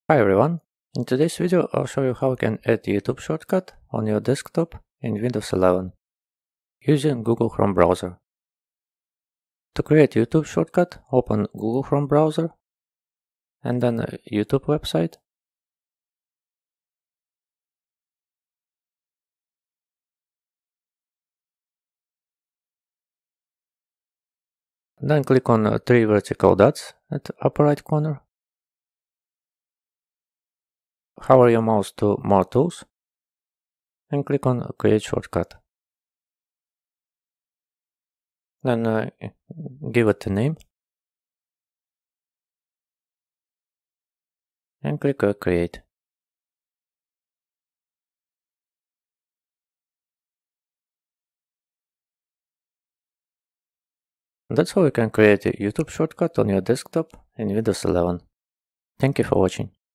Hi everyone, in today's video I'll show you how you can add YouTube shortcut on your desktop in Windows 11 using Google Chrome browser. To create YouTube shortcut, open Google Chrome browser and then YouTube website. Then click on three vertical dots at upper right corner. Hover your mouse to More Tools and click on Create Shortcut. Then give it a name and click Create. That's how you can create a YouTube shortcut on your desktop in Windows 11. Thank you for watching.